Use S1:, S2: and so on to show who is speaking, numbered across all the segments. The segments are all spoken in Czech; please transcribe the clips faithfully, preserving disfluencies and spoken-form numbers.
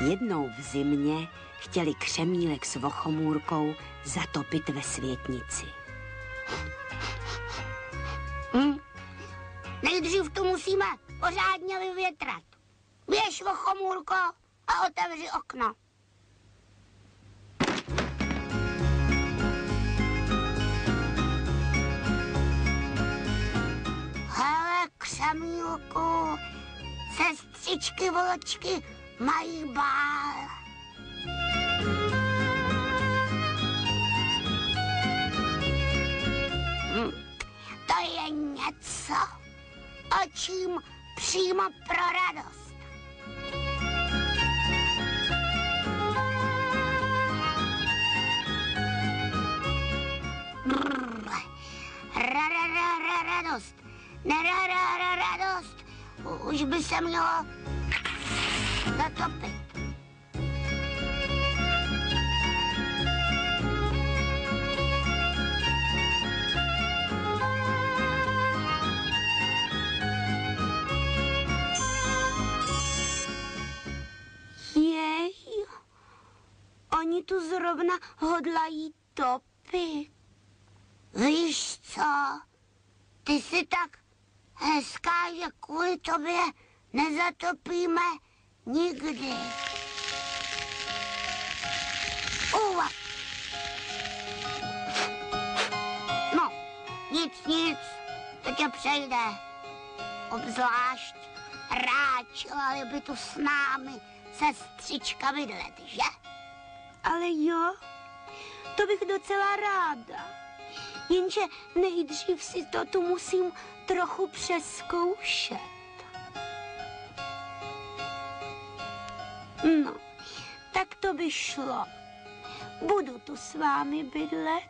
S1: Jednou v zimě chtěli Křemílek s Vochomůrkou zatopit ve světnici.
S2: Hm. Nejdřív tu musíme pořádně vyvětrat. Běž, Vochomůrko, a otevři okno. Hele, Křemílku, sestřičky vločky mají bál. Hm. To je něco, o čím přímo pro radost. Ra, ra, ra, ra, radost. Ne, ra, ra, ra, radost. Už by se mělo zatopit. Jej, oni tu zrovna hodlají topit. Víš co, ty jsi tak hezká, že kvůli tobě nezatopíme nikdy. Uva. No, nic, nic, to tě přejde. Obzvlášť ráčila by tu s námi sestřička bydlet, že? Ale jo, to bych docela ráda. Jenže nejdřív si to tu musím trochu přezkoušet. No, tak to by šlo. Budu tu s vámi bydlet.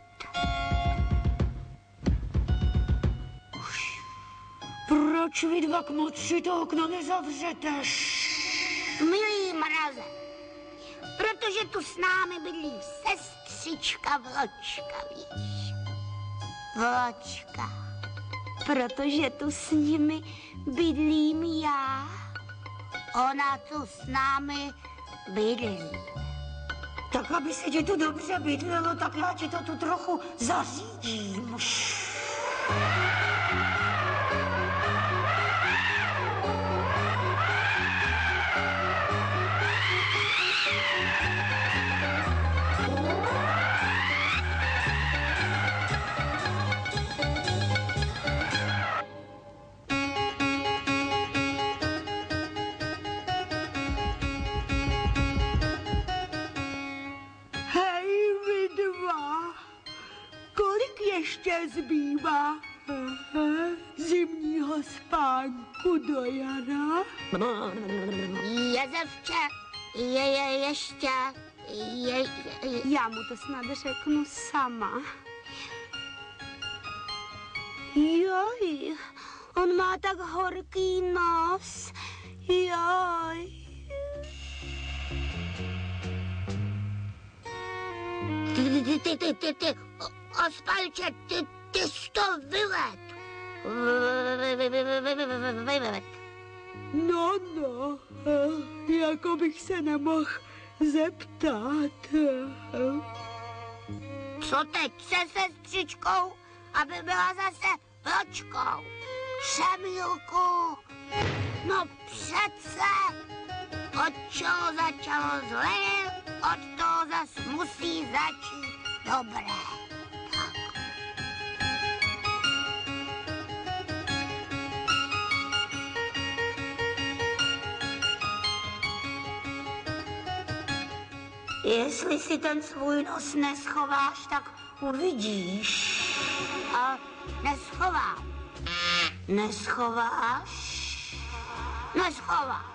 S3: Proč vy dva kmotři to okno nezavřete?
S2: Milý mraze, protože tu s námi bydlí sestřička Vločka, víš? Vločka. Protože tu s nimi bydlím já. Ona tu s námi bydlí.
S3: Tak aby se ti tu dobře bydlelo, tak já ti to tu trochu zařídím. Ještě zbývá zimního spánku do jara.
S2: Jezevče, je, je ještě, je, je...
S1: Já mu to snad řeknu sama. Joj, on má tak horký nos. Joj.
S2: Ty, ty, ty, ty, ty, ty, Ospalče, ty, ty jsi to vylet. Vylet.
S3: No, no, jako bych se nemohl zeptat.
S2: Co teď se sestřičkou, aby byla zase Vločkou? Křemílku, no přece, od čeho začalo zlé, od toho zas musí začít dobré.
S3: Jestli si ten svůj nos neschováš, tak uvidíš.
S2: A neschovám.
S3: Neschováš?
S2: Neschovám.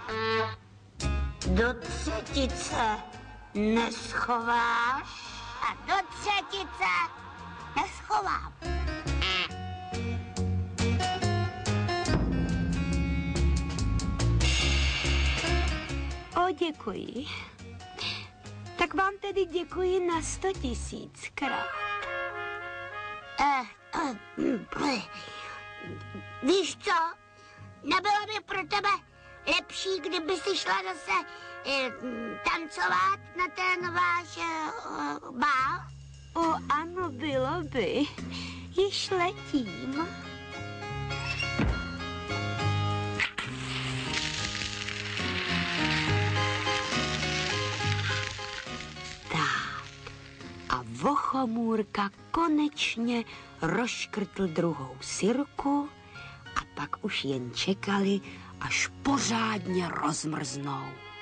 S3: Do třetice neschováš?
S2: A do třetice neschovám.
S1: O, děkuji. Tak vám tedy děkuji na sto tisíckrát.
S2: Eh, eh, víš co? Nebylo by pro tebe lepší, kdyby si šla zase e, tancovat na ten váš e, bál?
S1: O, ano, bylo by. Již letím. A Vochomůrka konečně rozškrtl druhou sirku a pak už jen čekali, až pořádně rozmrznou.